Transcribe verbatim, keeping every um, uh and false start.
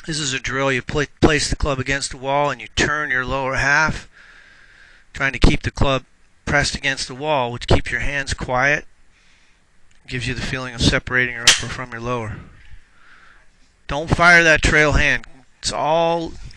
This is a drill. You pl place the club against the wall and you turn your lower half, trying to keep the club pressed against the wall, which keeps your hands quiet, gives you the feeling of separating your upper from your lower. Don't fire that trail hand. It's all